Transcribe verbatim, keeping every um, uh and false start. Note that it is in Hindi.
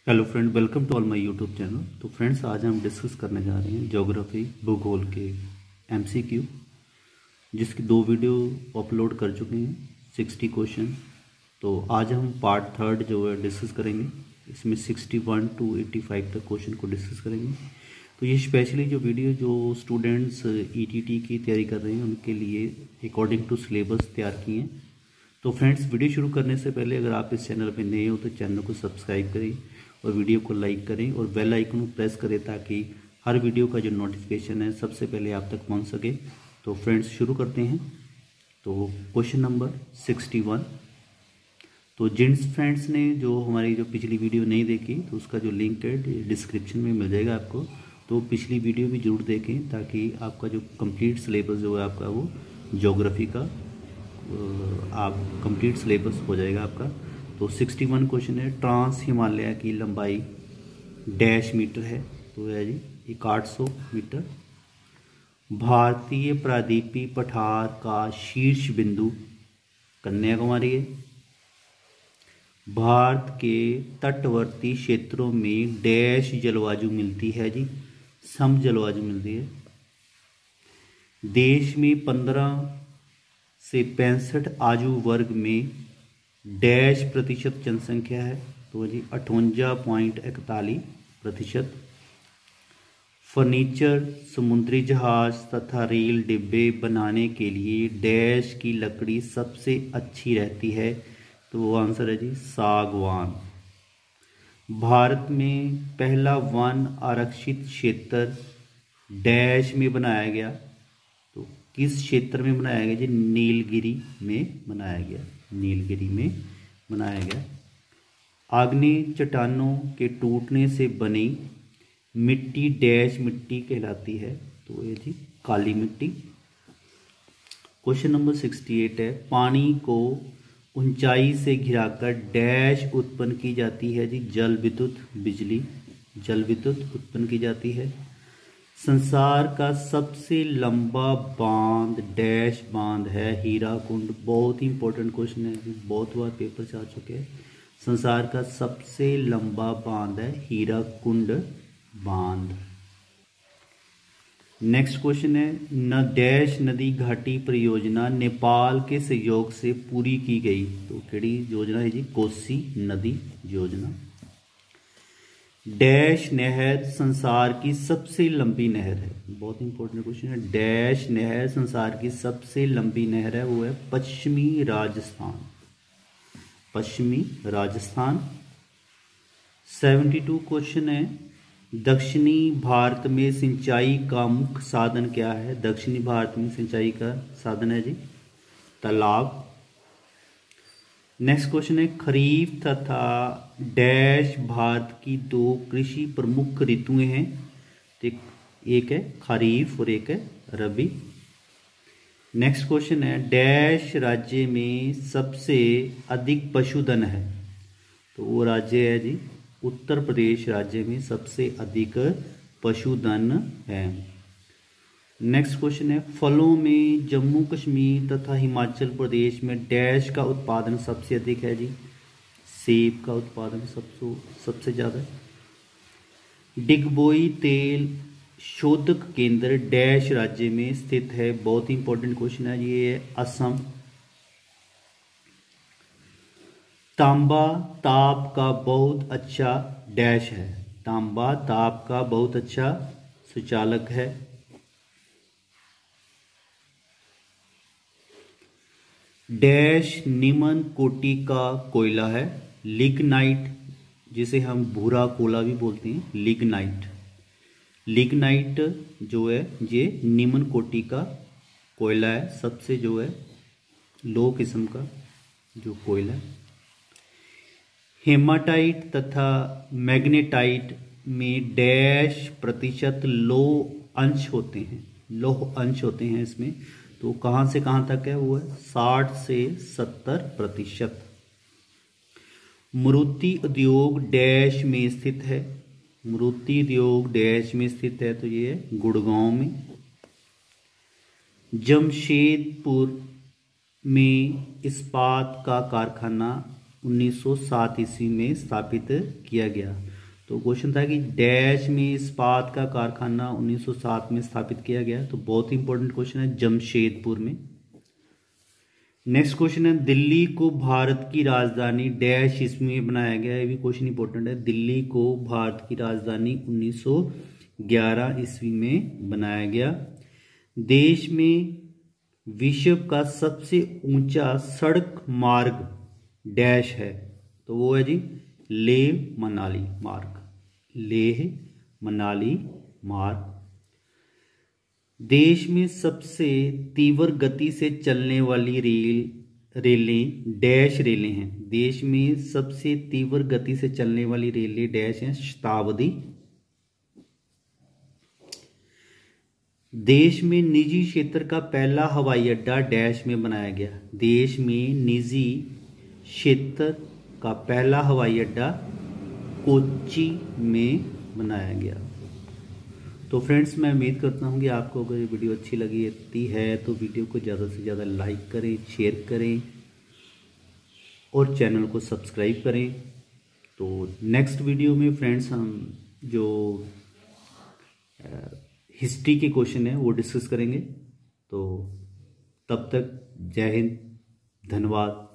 Hello friend, welcome to all my YouTube channel. तो फ्रेंड्स, आज हम डिस्कस करने जा रहे हैं ज्योग्राफी भूगोल के एमसीक्यू, जिसकी दो वीडियो अपलोड कर चुके हैं, सिक्सटी क्वेश्चन। तो आज हम पार्ट थर्ड जो है डिस्कस करेंगे। इसमें sixty one to eighty five तक क्वेश्चन को डिस्कस करेंगे। तो ये स्पेशली जो वीडियो जो स्टूडेंट्स ईटीटी की तैयारी कर रहे हैं उनके लिए अकॉर्डिंग टू सिलेबस तैयार किए हैं। तो फ्रेंड्स, वीडियो शुरू करने से पहले अगर आप इस चैनल पर नए हो तो चैनल को सब्सक्राइब करें और वीडियो को लाइक करें और बेल आइकन को प्रेस करें ताकि हर वीडियो का जो नोटिफिकेशन है सबसे पहले आप तक पहुंच सके। तो फ्रेंड्स, शुरू करते हैं। तो क्वेश्चन नंबर सिक्सटी वन। तो जिन फ्रेंड्स ने जो हमारी जो पिछली वीडियो नहीं देखी तो उसका जो लिंक है डिस्क्रिप्शन में मिल जाएगा आपको। तो पिछली वीडियो भी जरूर देखें ताकि आपका जो कंप्लीट सिलेबस जो है आपका वो ज्योग्राफी का आप कंप्लीट सिलेबस हो जाएगा आपका। तो सिक्सटी वन क्वेश्चन है, ट्रांस हिमालय की लंबाई डैश मीटर है। तो है जी एक आठ सौ मीटर। भारतीय प्रायद्वीपीय पठार का शीर्ष बिंदु कन्याकुमारी है। भारत के तटवर्ती क्षेत्रों में डैश जलवायु मिलती है जी, सम जलवायु मिलती है। देश में पंद्रह से पैंसठ आयु वर्ग में डैश प्रतिशत जनसंख्या है। तो जी अठवंजा पॉइंट इकतालीस प्रतिशत। फर्नीचर, समुद्री जहाज तथा रेल डिब्बे बनाने के लिए डैश की लकड़ी सबसे अच्छी रहती है। तो वो आंसर है जी सागवान। भारत में पहला वन आरक्षित क्षेत्र डैश में बनाया गया। तो किस क्षेत्र में बनाया गया जी? नीलगिरी में बनाया गया। नीलगिरी में बनाया गया। आग्नेय चट्टानों के टूटने से बनी मिट्टी डैश मिट्टी कहलाती है। तो ये जी काली मिट्टी। क्वेश्चन नंबर सिक्सटी एट है, पानी को ऊंचाई से घिराकर डैश उत्पन्न की जाती है जी, जल विद्युत बिजली जल विद्युत उत्पन्न की जाती है। संसार का सबसे लंबा बांध डैश बांध है, हीराकुंड। बहुत ही इंपॉर्टेंट क्वेश्चन है, बहुत बार पेपर से आ चुके हैं। संसार का सबसे लंबा बांध है हीराकुंड बांध। नेक्स्ट क्वेश्चन है, न डैश नदी घाटी परियोजना नेपाल के सहयोग से पूरी की गई। तो केड़ी योजना है जी? कोसी नदी योजना। डैश नहर संसार की सबसे लंबी नहर है। बहुत इंपॉर्टेंट क्वेश्चन है। डैश नहर संसार की सबसे लंबी नहर है, वो है पश्चिमी राजस्थान। पश्चिमी राजस्थान। सेवेंटी टू क्वेश्चन है, दक्षिणी भारत में सिंचाई का मुख्य साधन क्या है? दक्षिणी भारत में सिंचाई का साधन है जी तालाब। नेक्स्ट क्वेश्चन है, खरीफ तथा डैश भारत की दो कृषि प्रमुख ऋतुएं हैं। एक है खरीफ और एक है रबी। नेक्स्ट क्वेश्चन है, डैश राज्य में सबसे अधिक पशुधन है। तो वो राज्य है जी उत्तर प्रदेश। राज्य में सबसे अधिक पशुधन है। नेक्स्ट क्वेश्चन है, फलों में जम्मू कश्मीर तथा हिमाचल प्रदेश में डैश का उत्पादन सबसे अधिक है जी, सेब का उत्पादन सबसे सबसे ज़्यादा। डिगबोई तेल शोधक केंद्र डैश राज्य में स्थित है। बहुत ही इंपॉर्टेंट क्वेश्चन है, ये है असम। तांबा ताप का बहुत अच्छा डैश है। तांबा ताप का बहुत अच्छा सुचालक है। डैश निम्न कोटि का कोयला है, लिग्नाइट, जिसे हम भूरा कोला भी बोलते हैं, लिग्नाइट। लिग्नाइट जो है ये निम्न कोटि का कोयला है, सबसे जो है लो किस्म का जो कोयला है। हेमाटाइट तथा मैग्नेटाइट में डैश प्रतिशत लौह अंश होते हैं। लौह अंश होते हैं इसमें। तो कहाँ से कहाँ तक है? वो है साठ से सत्तर प्रतिशत। मूर्ति उद्योग डैश में स्थित है। मूर्ति उद्योग डैश में स्थित है, तो ये है गुड़गांव में। जमशेदपुर में इस्पात का कारखाना उन्नीस सौ सात ईस्वी में स्थापित किया गया। तो क्वेश्चन था कि डैश में इस्पात का कारखाना उन्नीस सौ सात में स्थापित किया गया, तो बहुत ही इंपॉर्टेंट क्वेश्चन है, जमशेदपुर में। नेक्स्ट क्वेश्चन है दिल्ली को भारत की राजधानी डैश ईस्वी में बनाया गया, ये भी क्वेश्चन इंपॉर्टेंट है। दिल्ली को भारत की राजधानी उन्नीस सौ ग्यारह ईस्वी में बनाया गया। देश में विश्व का सबसे ऊंचा सड़क मार्ग डैश है, तो वो है जी लेह मनाली मार्ग, लेह मनाली मार्ग। देश में सबसे तीव्र गति से चलने वाली रेल रेलें डैश रेलें हैं। देश में सबसे तीव्र गति से चलने वाली रेलें डैश हैं, शताब्दी। देश में निजी क्षेत्र का पहला हवाई अड्डा डैश में बनाया गया। देश में निजी क्षेत्र का पहला हवाई अड्डा कोच्चि में बनाया गया। तो फ्रेंड्स, मैं उम्मीद करता हूँ कि आपको अगर ये वीडियो अच्छी लगी है तो वीडियो को ज़्यादा से ज़्यादा लाइक करें, शेयर करें और चैनल को सब्सक्राइब करें। तो नेक्स्ट वीडियो में फ्रेंड्स हम जो हिस्ट्री के क्वेश्चन है वो डिस्कस करेंगे। तो तब तक जय हिंद, धन्यवाद।